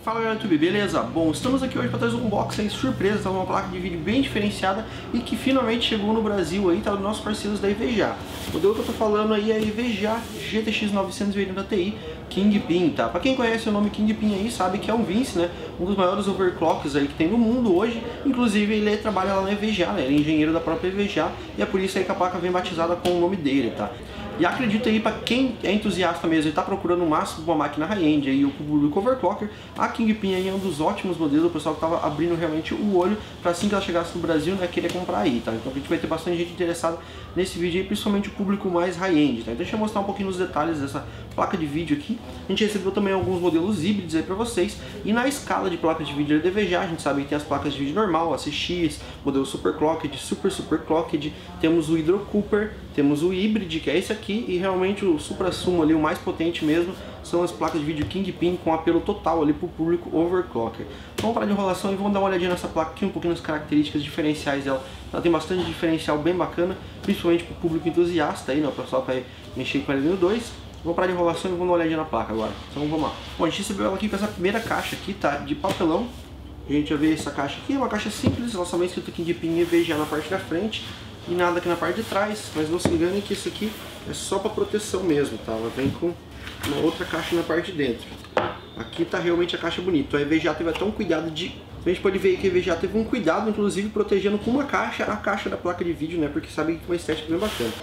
Fala galera do YouTube, beleza? Bom, estamos aqui hoje para trazer um unboxing surpresa, tá? Uma placa de vídeo bem diferenciada e que finalmente chegou no Brasil aí, tá? Dos nossos parceiros da EVGA. O modelo que eu tô falando aí é a EVGA GTX 980 Ti Kingpin, tá? Pra quem conhece o nome Kingpin aí, sabe que é um Vince, né? Um dos maiores overclocks aí que tem no mundo hoje. Inclusive ele trabalha lá na EVGA, né? Ele é engenheiro da própria EVGA e é por isso aí que a placa vem batizada com o nome dele, tá? E acredito aí, para quem é entusiasta mesmo e tá procurando o máximo uma máquina high-end aí, o público overclocker, a Kingpin aí é um dos ótimos modelos, o pessoal que tava abrindo realmente o olho para assim que ela chegasse no Brasil, né, querer comprar aí, tá? Então a gente vai ter bastante gente interessada nesse vídeo aí, principalmente o público mais high-end, tá? Então deixa eu mostrar um pouquinho os detalhes dessa placa de vídeo aqui. A gente recebeu também alguns modelos híbridos aí para vocês, e na escala de placa de vídeo da EVGA, a gente sabe que tem as placas de vídeo normal, a CX, modelo Superclocked, Superclocked, temos o Hydro Cooper, temos o Hybrid, que é esse aqui, e realmente o supra-sumo ali, o mais potente mesmo, são as placas de vídeo Kingpin com apelo total ali para o público overclocker. Vamos parar de enrolação e vamos dar uma olhadinha nessa placa aqui, um pouquinho nas características diferenciais dela. Ela tem bastante diferencial bem bacana, principalmente para o público entusiasta aí, né? O pessoal que vai mexer com ela no 2. Vamos parar de enrolação e vamos dar uma olhadinha na placa agora. Então vamos lá. Bom, a gente recebeu ela aqui com essa primeira caixa aqui, tá? De papelão. A gente vai ver essa caixa aqui, é uma caixa simples, ela só vem escrito Kingpin EVGA na parte da frente e nada aqui na parte de trás, mas não se engane que isso aqui é só para proteção mesmo, tá? Ela vem com uma outra caixa na parte de dentro. Aqui tá realmente a caixa bonita. A EVGA teve até um cuidado de... A gente pode ver que a EVGA teve um cuidado, inclusive, protegendo com uma caixa a caixa da placa de vídeo, né? Porque sabe que tem uma estética bem bacana.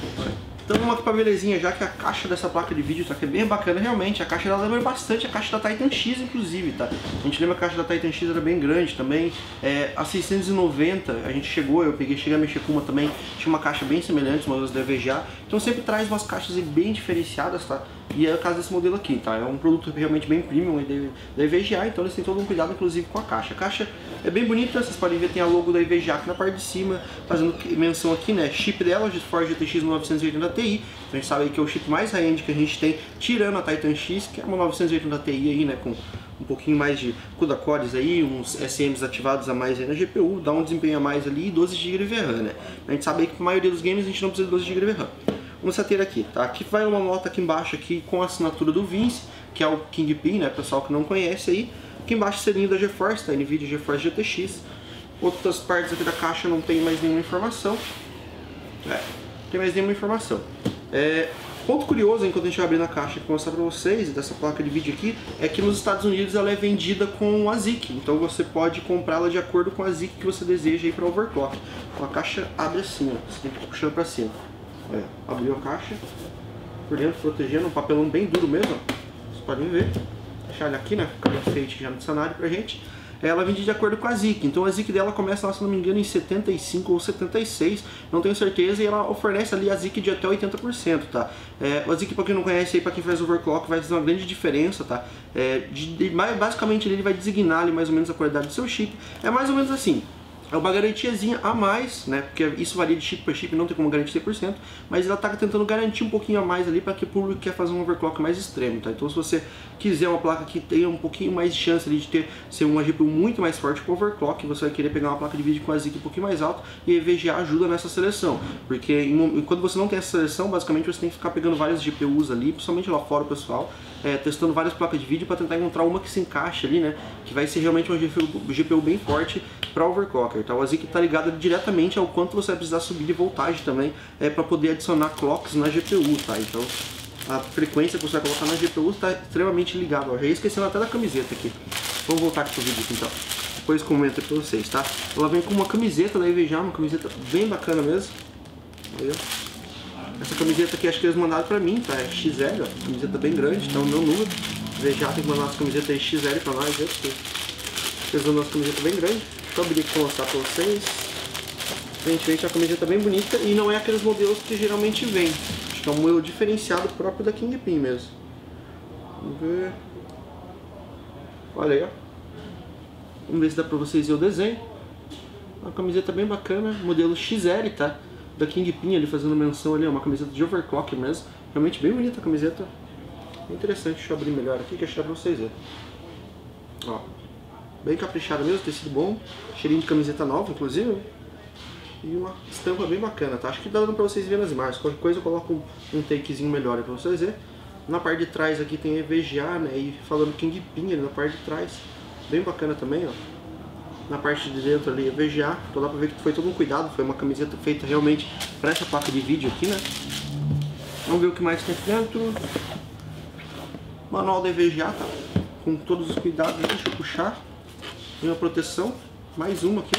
Então vamos aqui pra belezinha, já que a caixa dessa placa de vídeo tá aqui é bem bacana realmente. A caixa dela lembra bastante a caixa da Titan X, inclusive, tá? A gente lembra que a caixa da Titan X era bem grande também. A 690, a gente cheguei a mexer com uma também, tinha uma caixa bem semelhante, os modelos da EVGA. Então sempre traz umas caixas bem diferenciadas, tá? E é o caso desse modelo aqui, tá? É um produto realmente bem premium da EVGA, então eles têm todo um cuidado, inclusive, com a caixa. A caixa é bem bonita, vocês podem ver, tem a logo da EVGA aqui na parte de cima, fazendo menção aqui, né? Chip dela, GeForce GTX 980 Ti. Então a gente sabe que é o chip mais high-end que a gente tem, tirando a Titan X, que é uma 980 Ti aí, né? Com um pouquinho mais de CUDA cores aí, uns SMs ativados a mais aí na GPU, dá um desempenho a mais ali e 12 GB de VRAM, né? A gente sabe que para a maioria dos games a gente não precisa de 12 GB de VRAM. Vamos ter aqui, tá? Aqui vai uma nota aqui embaixo aqui com a assinatura do Vince, que é o Kingpin, né? Pessoal que não conhece aí. Aqui embaixo seria da GeForce, tá? NVIDIA GeForce GTX. Outras partes aqui da caixa não tem mais nenhuma informação. Não tem mais nenhuma informação. Ponto curioso, enquanto a gente vai abrir na caixa e mostrar pra vocês dessa placa de vídeo aqui, é que nos Estados Unidos ela é vendida com a ZIC, então você pode comprá-la de acordo com a ZIC que você deseja aí para overclock. Então a caixa abre assim, ó, você tem que ir puxando pra cima. Abriu a caixa, por dentro protegendo, um papelão bem duro mesmo, ó. Vocês podem ver. Deixar ele aqui, né, ficar bem feito já no cenário pra gente. Ela vende de acordo com a ZIC, então a ZIC dela começa, se não me engano, em 75 ou 76, não tenho certeza, e ela fornece ali a ZIC de até 80%, tá? A ZIC, pra quem não conhece, aí, pra quem faz overclock, vai fazer uma grande diferença, tá? Basicamente ele vai designar ali mais ou menos a qualidade do seu chip, é mais ou menos assim. É uma garantiazinha a mais, né? Porque isso varia de chip para chip, não tem como garantir 100%, mas ela está tentando garantir um pouquinho a mais ali para que o público quer fazer um overclock mais extremo, tá? Então se você quiser uma placa que tenha um pouquinho mais de chance ali de ser uma GPU muito mais forte com overclock, você vai querer pegar uma placa de vídeo com a ZIC um pouquinho mais alta, e a EVGA ajuda nessa seleção, porque quando você não tem essa seleção, basicamente você tem que ficar pegando várias GPUs ali, principalmente lá fora o pessoal, testando várias placas de vídeo para tentar encontrar uma que se encaixe ali, né? Que vai ser realmente uma GPU bem forte para overclocker. Então a ZIC está ligada diretamente ao quanto você vai precisar subir de voltagem também para poder adicionar clocks na GPU, tá? Então a frequência que você vai colocar na GPU está extremamente ligada. Já ia esquecendo até da camiseta aqui. Vamos voltar aqui pro vídeo aqui, então. Depois comento para vocês, tá? Ela vem com uma camiseta da EVGA, uma camiseta bem bacana mesmo. Olha. Essa camiseta aqui acho que eles mandaram pra mim, tá? É XL, ó. Camiseta bem grande, então meu número. EVGA tem que mandar umas camisetas aí XL pra nós, viu? Eles mandam umas camisetas bem grandes. Deixa eu abrir aqui pra mostrar pra vocês. Aparentemente é uma camiseta bem bonita e não é aqueles modelos que geralmente vem. Acho que é um modelo diferenciado próprio da Kingpin mesmo. Vamos ver. Olha aí, ó. Vamos ver se dá pra vocês ver o desenho. Uma camiseta bem bacana, modelo XL, tá? Da Kingpin ali, fazendo menção ali, é uma camiseta de overclock mesmo. Realmente bem bonita a camiseta. Bem interessante, deixa eu abrir melhor aqui que achar pra vocês verem. Ó. Bem caprichada mesmo, tecido bom, cheirinho de camiseta nova, inclusive. E uma estampa bem bacana, tá? Acho que dá dando pra vocês verem nas imagens. Qualquer coisa eu coloco um takezinho melhor aí pra vocês verem. Na parte de trás aqui tem EVGA, né, e falando Kingpin ali na parte de trás, bem bacana também, ó. Na parte de dentro ali EVGA, então dá pra ver que foi todo um cuidado, foi uma camiseta feita realmente para essa placa de vídeo aqui, né. Vamos ver o que mais tem aqui dentro. Manual da EVGA, tá, com todos os cuidados, deixa eu puxar. Tem uma proteção, mais uma aqui.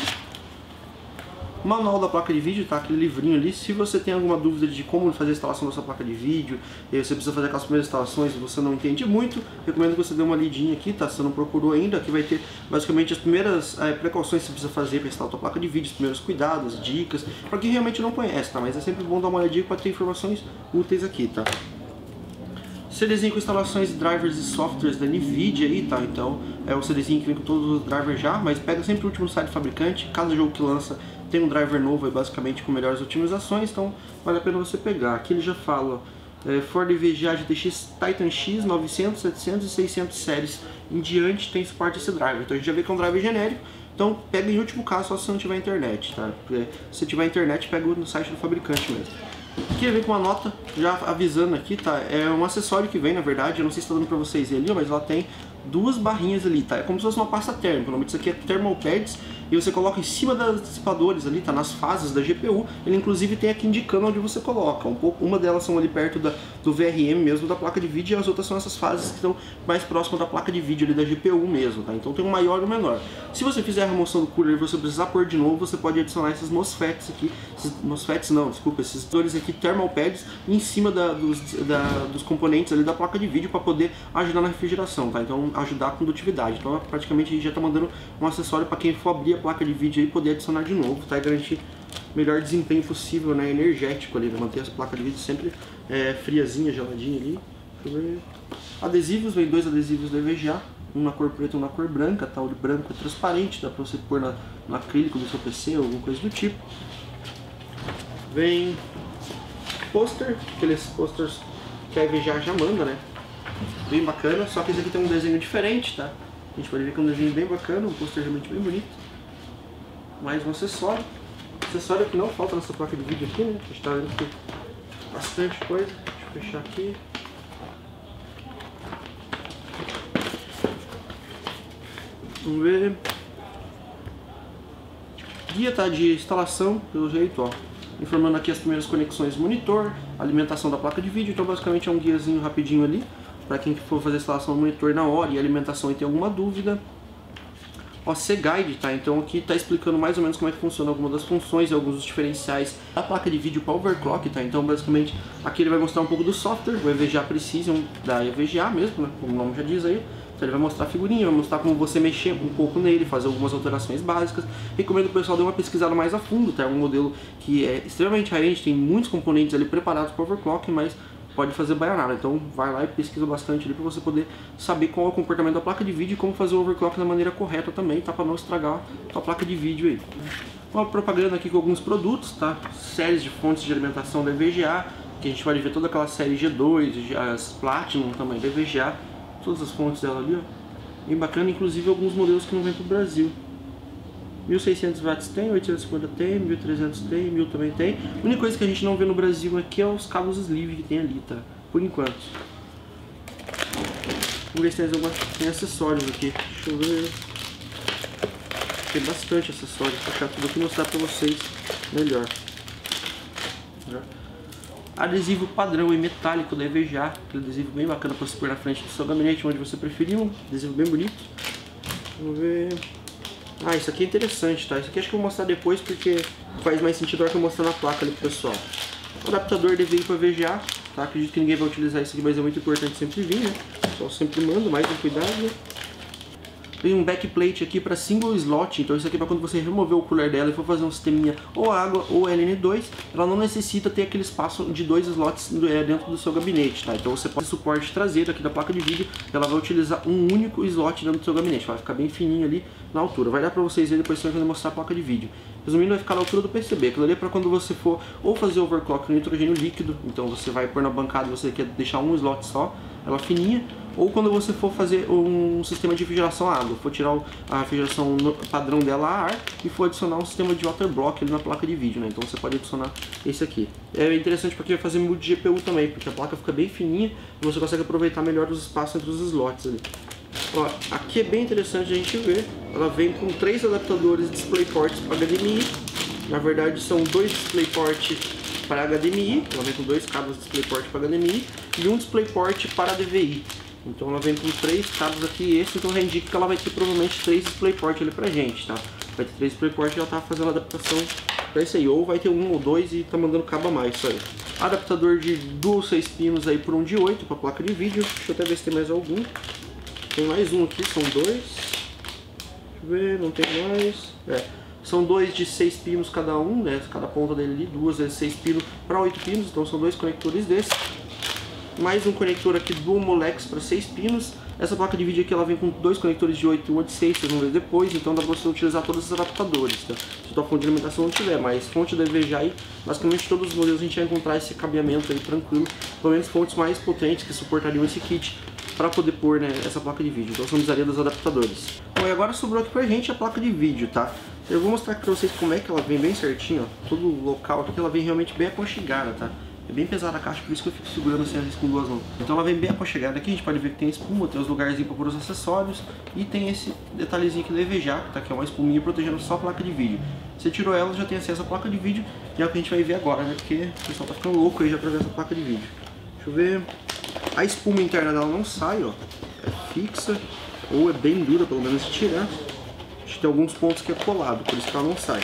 Manual da placa de vídeo, tá? Aquele livrinho ali. Se você tem alguma dúvida de como fazer a instalação da sua placa de vídeo, e você precisa fazer aquelas primeiras instalações e você não entende muito, recomendo que você dê uma lidinha aqui, tá? Se você não procurou ainda, aqui vai ter basicamente as primeiras precauções que você precisa fazer para instalar a sua placa de vídeo, os primeiros cuidados, dicas, para quem realmente não conhece, tá? Mas é sempre bom dar uma olhadinha para ter informações úteis aqui, tá? CDzinho com instalações de drivers e softwares da NVIDIA aí, tá? Então é o CDzinho que vem com todos os drivers já, mas pega sempre o último site do fabricante. Cada jogo que lança tem um driver novo aí, basicamente com melhores otimizações, então vale a pena você pegar. Aqui ele já fala Ford EVGA GTX Titan X 900, 700 e 600 séries em diante tem suporte a esse driver. Então a gente já vê que é um driver genérico, então pega em último caso só se não tiver internet, tá? Porque se tiver internet, pega no site do fabricante mesmo. Aqui vem com uma nota já avisando aqui, tá? É um acessório que vem, na verdade, eu não sei se está dando pra vocês ali, mas ela tem duas barrinhas ali, tá? É como se fosse uma pasta térmica. O nome disso aqui é Thermal Pads e você coloca em cima dos dissipadores ali, tá? Nas fases da GPU. Ele inclusive tem aqui indicando onde você coloca. Uma delas são ali perto do VRM mesmo da placa de vídeo e as outras são essas fases que estão mais próximas da placa de vídeo ali da GPU mesmo, tá? Então tem um maior e um menor. Se você fizer a remoção do cooler e você precisar pôr de novo, você pode adicionar esses MOSFETs aqui. Esses dores aqui, Thermal Pads, em cima dos componentes ali da placa de vídeo para poder ajudar na refrigeração, tá? Então ajudar a condutividade. Então praticamente a gente já está mandando um acessório para quem for abrir a placa de vídeo e poder adicionar de novo, tá? E garantir o melhor desempenho possível, né? Energético ali, né? Manter essa placa de vídeo sempre friazinha, geladinha ali. Deixa eu ver. Adesivos, vem dois adesivos da EVGA, um na cor preta e um na cor branca, tá? O de branco é transparente, dá para você pôr no acrílico do seu PC ou alguma coisa do tipo. Vem pôster, aqueles posters que a EVGA já manda, né? Bem bacana, só que esse aqui tem um desenho diferente, tá? A gente pode ver que é um desenho bem bacana, um pôster realmente bem bonito. Mais um acessório. Acessório que não falta nessa placa de vídeo aqui, né? A gente tá vendo que tem bastante coisa. Deixa eu fechar aqui. Vamos ver. Guia, tá, de instalação, pelo jeito, ó. Informando aqui as primeiras conexões do monitor, alimentação da placa de vídeo. Então basicamente é um guiazinho rapidinho ali para quem for fazer a instalação do monitor na hora e alimentação e tem alguma dúvida. Ó, C-Guide, tá? Então aqui tá explicando mais ou menos como é que funciona algumas das funções e alguns dos diferenciais da placa de vídeo para overclock, tá? Então basicamente aqui ele vai mostrar um pouco do software, o EVGA Precision da EVGA mesmo, né? Como o nome já diz aí. Então ele vai mostrar a figurinha, vai mostrar como você mexer um pouco nele, fazer algumas alterações básicas. Recomendo que o pessoal dê uma pesquisada mais a fundo, tá? É um modelo que é extremamente high-end, tem muitos componentes ali preparados para overclock, mas pode fazer baianada. Então vai lá e pesquisa bastante ali para você poder saber qual é o comportamento da placa de vídeo e como fazer o overclock da maneira correta também, tá? Para não estragar a sua placa de vídeo aí. Uma propaganda aqui com alguns produtos, tá? Séries de fontes de alimentação da EVGA, que a gente pode ver toda aquela série G2, as Platinum também da EVGA. Todas as fontes dela ali, ó. Bem bacana, inclusive alguns modelos que não vêm pro Brasil. 1600 watts tem, 850 tem, 1300 tem, 1000 também tem. A única coisa que a gente não vê no Brasil aqui é os cabos sleeve que tem ali, tá? Por enquanto. Vamos ver se tem acessórios aqui. Deixa eu ver. Tem bastante acessórios. Vou fechar tudo aqui e mostrar pra vocês melhor. Adesivo padrão e metálico da EVGA, aquele adesivo bem bacana para você pôr na frente do seu gabinete, onde você preferir, um adesivo bem bonito. Vamos ver. Ah, isso aqui é interessante, tá? Isso aqui acho que eu vou mostrar depois porque faz mais sentido na hora que eu mostrar na placa ali pro pessoal. O adaptador DVI para EVGA, tá? Acredito que ninguém vai utilizar isso aqui, mas é muito importante sempre vir, né? Só sempre mando, mais um cuidado, né? Tem um backplate aqui para single slot, então isso aqui é para quando você remover o cooler dela e for fazer um sisteminha ou água ou LN2, ela não necessita ter aquele espaço de 2 slots dentro do seu gabinete, tá? Então você pode ter suporte traseiro aqui da placa de vídeo, ela vai utilizar um único slot dentro do seu gabinete, vai ficar bem fininho ali na altura. Vai dar para vocês verem depois quando eu mostrar a placa de vídeo. Resumindo, vai ficar na altura do PCB. Aquilo ali é para quando você for ou fazer overclock no nitrogênio líquido, então você vai pôr na bancada e você quer deixar um slot só, ela fininha, ou quando você for fazer um sistema de refrigeração a água, for tirar a refrigeração padrão dela a ar e for adicionar um sistema de water block ali na placa de vídeo, né? Então você pode adicionar esse aqui. É interessante porque vai fazer mudo de GPU também, porque a placa fica bem fininha e você consegue aproveitar melhor os espaços entre os slots ali. Ó, aqui é bem interessante a gente ver, ela vem com 3 adaptadores DisplayPort para HDMI, na verdade são 2 DisplayPort para HDMI, ela vem com 2 cabos DisplayPort para HDMI e um DisplayPort para DVI. Então ela vem com 3 cabos aqui e esse, então já indica que ela vai ter provavelmente 3 DisplayPort ali pra gente, tá? Vai ter 3 DisplayPort e ela tá fazendo a adaptação pra isso aí, ou vai ter 1 ou 2 e tá mandando cabo a mais, isso aí. Adaptador de dual 6 pinos aí por um de 8 pra placa de vídeo, deixa eu até ver se tem mais algum. Tem mais um aqui, são 2. Deixa eu ver, não tem mais. São 2 de 6 pinos cada um, né? Cada ponta dele ali, 2 vezes 6 pinos para 8 pinos, então são 2 conectores desses. Mais um conector aqui do Molex para 6 pinos. Essa placa de vídeo aqui ela vem com 2 conectores de 8 e 1 de 6, vocês vão ver depois, então dá pra você utilizar todos esses adaptadores, tá? Se a tua fonte de alimentação não tiver, mas fonte da EVGA aí, basicamente todos os modelos a gente vai encontrar esse cabeamento aí tranquilo, pelo menos fontes mais potentes que suportariam esse kit para poder pôr, né, essa placa de vídeo. Então eu precisaria dos adaptadores. Bom, e agora sobrou aqui pra gente a placa de vídeo, tá? Eu vou mostrar aqui pra vocês como é que ela vem bem certinho, ó. Todo o local aqui ela vem realmente bem aconchegada, tá? É bem pesada a caixa, por isso que eu fico segurando assim com 2 mãos. Então ela vem bem aconchegada aqui, a gente pode ver que tem espuma, tem os lugarzinhos para pôr os acessórios e tem esse detalhezinho aqui da EVGA, tá? Que é uma espuminha protegendo só a placa de vídeo. Você tirou ela, já tem acesso à placa de vídeo e é o que a gente vai ver agora, né? Porque o pessoal tá ficando louco aí já pra ver essa placa de vídeo. Deixa eu ver. A espuma interna dela não sai, ó. É fixa, ou é bem dura, pelo menos de tirar. A gente tem alguns pontos que é colado, por isso que ela não sai.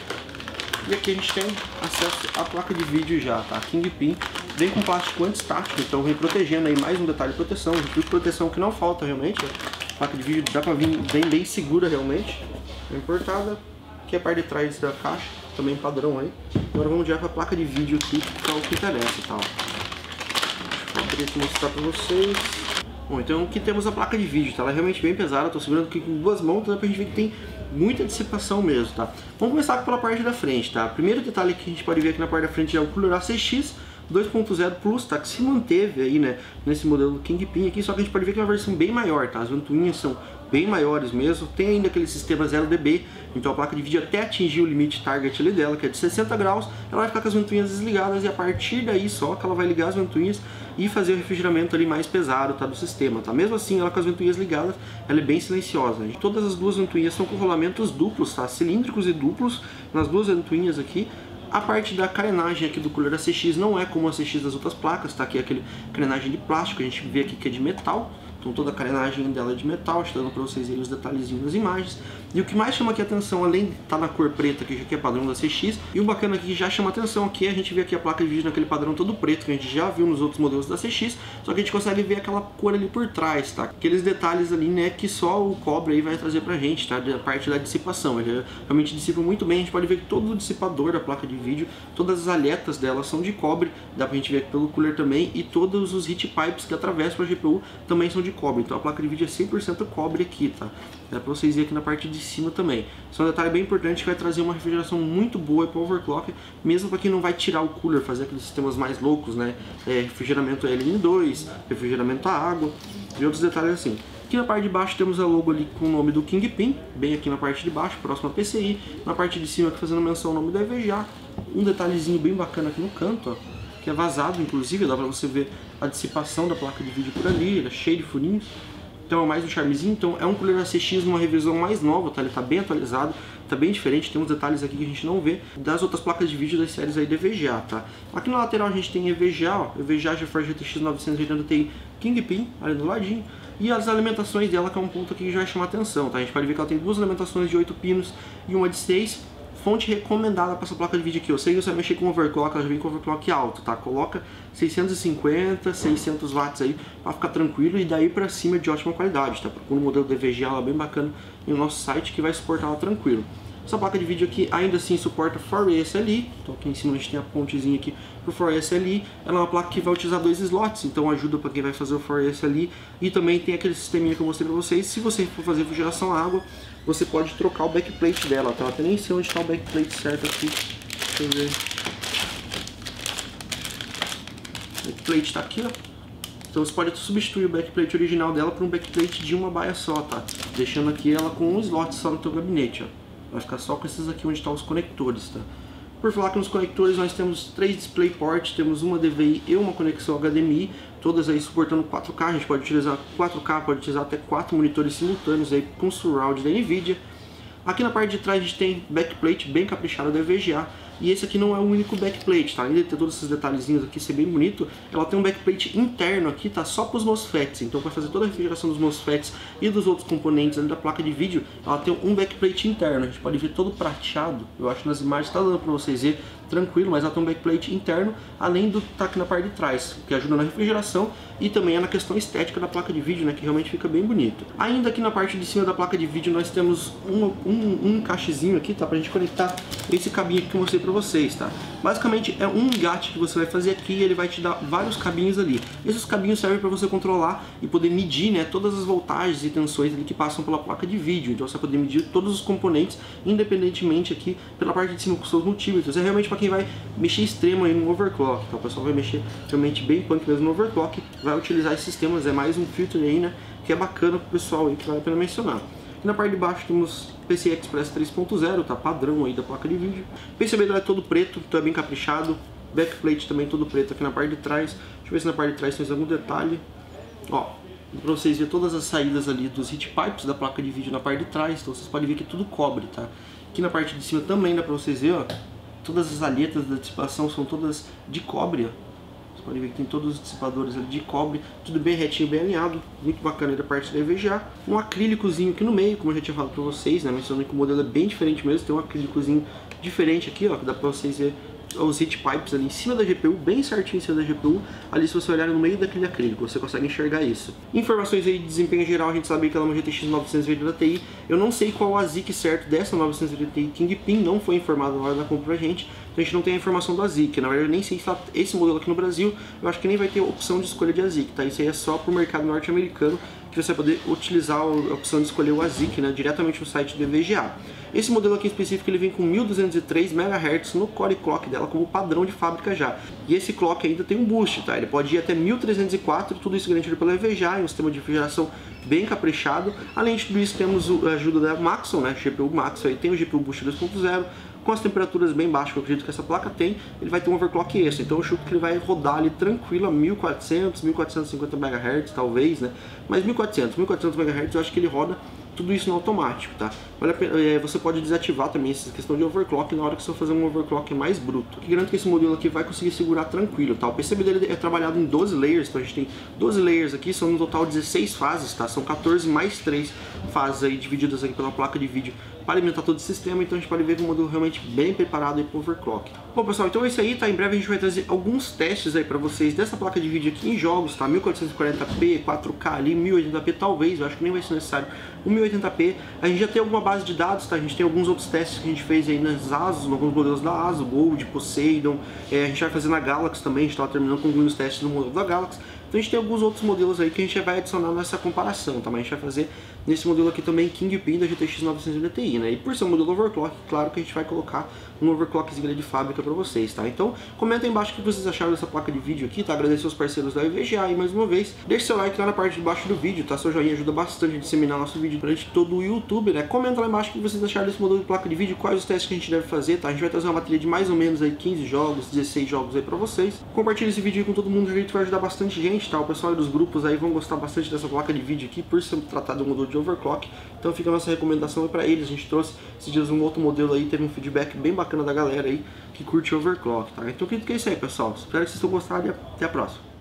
E aqui a gente tem acesso à placa de vídeo já, tá? Kingpin vem com plástico anti-estático, então vem protegendo aí mais um detalhe de proteção, de proteção que não falta realmente. A placa de vídeo dá pra vir bem segura realmente. É importada, aqui é a parte de trás da caixa, também padrão aí. Agora vamos já pra placa de vídeo aqui, que é o que interessa, tá? Deixa eu abrir aqui e mostrar pra vocês. Bom, então aqui temos a placa de vídeo, tá? Ela é realmente bem pesada, tô segurando aqui com 2 mãos, dá pra gente ver que tem muita dissipação mesmo, tá? Vamos começar pela parte da frente, tá? Primeiro detalhe que a gente pode ver aqui na parte da frente é o Cooler ACX 2.0 Plus, tá? Que se manteve aí, né? Nesse modelo Kingpin aqui, só que a gente pode ver que é uma versão bem maior, tá? As ventoinhas são bem maiores mesmo, tem ainda aquele sistema 0dB, então a placa de vídeo até atingir o limite target ali dela, que é de 60 graus, ela vai ficar com as ventoinhas desligadas e a partir daí só que ela vai ligar as ventoinhas e fazer o refrigeramento ali mais pesado, tá, do sistema, tá? Mesmo assim, ela com as ventoinhas ligadas, ela é bem silenciosa. Todas as duas ventoinhas são com rolamentos duplos, tá? Cilíndricos e duplos nas duas ventoinhas aqui. A parte da carenagem aqui do Cooler ACX não é como a ACX das outras placas, tá? Aqui é aquele carenagem de plástico, a gente vê aqui que é de metal. Então toda a carenagem dela é de metal, dando para vocês aí os detalhezinhos das imagens. E o que mais chama aqui a atenção, além de estar na cor preta, que é padrão da CX, e o bacana aqui que já chama atenção aqui, a gente vê aqui a placa de vídeo naquele padrão todo preto, que a gente já viu nos outros modelos da CX, só que a gente consegue ver aquela cor ali por trás, tá? Aqueles detalhes ali, né, que só o cobre aí vai trazer pra gente, tá? Da parte da dissipação, ele realmente dissipa muito bem, a gente pode ver que todo o dissipador da placa de vídeo, todas as alhetas dela são de cobre, dá pra gente ver pelo cooler também, e todos os heat pipes que atravessam a GPU também são de cobre, então a placa de vídeo é 100% cobre aqui, tá? Dá pra vocês verem aqui na parte de cima também. Isso é um detalhe bem importante que vai trazer uma refrigeração muito boa para o overclock, mesmo para quem não vai tirar o cooler, fazer aqueles sistemas mais loucos, né? Refrigeramento LN2, refrigeramento a água e outros detalhes assim. Aqui na parte de baixo temos a logo ali com o nome do Kingpin, bem aqui na parte de baixo, próximo a PCI. Na parte de cima aqui fazendo menção ao nome da EVGA. Um detalhezinho bem bacana aqui no canto, ó, que é vazado, inclusive, dá pra você ver a dissipação da placa de vídeo por ali, ele é cheio de furinhos. Então é mais um charmezinho, então é um Cooler ACX numa revisão mais nova, tá? Ele tá bem atualizado, tá bem diferente, tem uns detalhes aqui que a gente não vê das outras placas de vídeo das séries aí da EVGA, tá? Aqui na lateral a gente tem EVGA, ó, EVGA GeForce GTX 980 Ti Kingpin, ali do ladinho, e as alimentações dela, que é um ponto aqui que já vai chamar atenção, tá? A gente pode ver que ela tem 2 alimentações de 8 pinos e uma de 6, fonte recomendada para essa placa de vídeo aqui. Eu sei que você vai mexer com overclock, ela já vem com overclock alto, tá? Coloca 650, 600 watts aí para ficar tranquilo e daí para cima de ótima qualidade, tá? Procura um modelo da EVGA ela bem bacana no nosso site que vai suportar ela tranquilo. Essa placa de vídeo aqui ainda assim suporta 4way SLI, então aqui em cima a gente tem a pontezinha aqui pro 4way SLI, ela é uma placa que vai utilizar 2 slots, então ajuda para quem vai fazer o 4way SLI, e também tem aquele sisteminha que eu mostrei para vocês, se você for fazer refrigeração à água, você pode trocar o backplate dela, tá? Eu até nem sei onde está o backplate certo aqui, deixa eu ver. O backplate está aqui, ó. Então você pode substituir o backplate original dela por um backplate de uma baia só, tá? Deixando aqui ela com um slot só no teu gabinete, ó. Vai ficar só com esses aqui onde estão os conectores, tá? Por falar que nos conectores nós temos 3 DisplayPort, temos uma DVI e uma conexão HDMI, todas aí suportando 4K, a gente pode utilizar 4K, pode utilizar até 4 monitores simultâneos aí com surround da Nvidia. Aqui na parte de trás a gente tem backplate bem caprichado da VGA, e esse aqui não é o único backplate, tá? Além de ter todos esses detalhezinhos aqui, ser bem bonito, ela tem um backplate interno aqui, tá? Só para os MOSFETs, então para fazer toda a refrigeração dos MOSFETs e dos outros componentes ali da placa de vídeo, ela tem um backplate interno, a gente pode ver todo prateado, eu acho que nas imagens tá dando para vocês ver, tranquilo, mas ela tem um backplate interno, além do tá aqui na parte de trás, que ajuda na refrigeração e também é na questão estética da placa de vídeo, né, que realmente fica bem bonito. Ainda aqui na parte de cima da placa de vídeo nós temos um encaixezinho aqui, tá, pra gente conectar esse cabinho aqui que eu mostrei pra vocês, tá. Basicamente é um engate que você vai fazer aqui e ele vai te dar vários cabinhos ali. Esses cabinhos servem para você controlar e poder medir, né, todas as voltagens e tensões ali que passam pela placa de vídeo, então você vai poder medir todos os componentes independentemente aqui pela parte de cima com seus multímetros. É realmente para quem vai mexer extremo aí no overclock, então o pessoal vai mexer realmente bem punk mesmo no overclock, vai utilizar esses sistemas, é mais um filtro aí, né, que é bacana pro pessoal aí que vale a pena mencionar. Aqui na parte de baixo temos PCI Express 3.0, tá, padrão aí da placa de vídeo. PCB é todo preto, então é bem caprichado. Backplate também todo preto aqui na parte de trás. Deixa eu ver se na parte de trás tem algum detalhe. Ó, para vocês verem todas as saídas ali dos heat pipes da placa de vídeo na parte de trás, então vocês podem ver que é tudo cobre, tá? Aqui na parte de cima também dá para vocês verem, ó, todas as alhetas da dissipação são todas de cobre, ó. Você pode ver que tem todos os dissipadores ali de cobre, tudo bem retinho, bem alinhado, muito bacana aí da parte da EVGA. Um acrílicozinho aqui no meio, como eu já tinha falado para vocês, né, mencionando que o modelo é bem diferente mesmo, tem um acrílicozinho diferente aqui, ó, que dá para vocês verem os heat pipes ali em cima da GPU, bem certinho em cima da GPU, ali se você olhar no meio daquele acrílico, você consegue enxergar isso. Informações aí de desempenho geral, a gente sabe que ela é uma GTX 980 Ti, eu não sei qual o ASIC certo dessa 980 Ti Kingpin, não foi informado na hora da compra pra gente, então a gente não tem a informação do ASIC, na verdade eu nem sei se esse modelo aqui no Brasil, eu acho que nem vai ter opção de escolha de ASIC, tá? Isso aí é só pro mercado norte-americano, que você vai poder utilizar a opção de escolher o ASIC, né, diretamente no site do EVGA. Esse modelo aqui em específico ele vem com 1203 MHz no core clock dela como padrão de fábrica já. E esse clock ainda tem um boost, tá? Ele pode ir até 1304, tudo isso garantido pela EVGA, em um sistema de refrigeração bem caprichado. Além de tudo isso temos a ajuda da Maxon, né, GPU Maxon, aí tem o GPU Boost 2.0, com as temperaturas bem baixas que eu acredito que essa placa tem, ele vai ter um overclock extra, então eu chuto que ele vai rodar ali tranquilo a 1400, 1450 MHz talvez, né, mas 1400 MHz eu acho que ele roda tudo isso no automático, tá? Vale a pena, você pode desativar também essa questão de overclock na hora que você for fazer um overclock mais bruto. Que garanto que esse modelo aqui vai conseguir segurar tranquilo, tá? O PCB dele é trabalhado em 12 layers, então a gente tem 12 layers aqui, são no total 16 fases, tá? São 14 mais 3 fases aí divididas aqui pela placa de vídeo para alimentar todo o sistema, então a gente pode ver que o modelo realmente bem preparado aí para overclock. Bom pessoal, então é isso aí, tá? Em breve a gente vai trazer alguns testes aí para vocês dessa placa de vídeo aqui em jogos, tá? 1440p, 4K ali, 1080p talvez, eu acho que nem vai ser necessário o 1080p. A gente já tem alguma base de dados, tá? A gente tem alguns outros testes que a gente fez aí nas ASUS, alguns modelos da ASUS, Gold, Poseidon, a gente vai fazer na Galaxy também, a gente estava terminando concluindo os testes no modelo da Galaxy. Então a gente tem alguns outros modelos aí que a gente vai adicionar nessa comparação, tá? Mas a gente vai fazer nesse modelo aqui também Kingpin da GTX 980 Ti, né? E por ser um modelo overclock, claro que a gente vai colocar um overclockzinho de fábrica para vocês, tá? Então comenta aí embaixo o que vocês acharam dessa placa de vídeo aqui, tá? Agradecer aos parceiros da EVGA e mais uma vez, deixe seu like lá na parte de baixo do vídeo, tá? Seu joinha ajuda bastante a disseminar nosso vídeo durante todo o YouTube, né? Comenta lá embaixo o que vocês acharam desse modelo de placa de vídeo, quais os testes que a gente deve fazer, tá? A gente vai trazer uma bateria de mais ou menos aí 15 jogos, 16 jogos aí pra vocês. Compartilhe esse vídeo aí com todo mundo, que vai ajudar bastante gente, tá? O pessoal aí dos grupos aí vão gostar bastante dessa placa de vídeo aqui, por ser tratado de um modelo de overclock. Então fica a nossa recomendação aí pra eles. A gente trouxe esses dias um outro modelo aí, teve um feedback bem bacana da galera aí que curte overclock, tá? Então acredito que é isso aí, pessoal. Espero que vocês tenham gostado e até a próxima.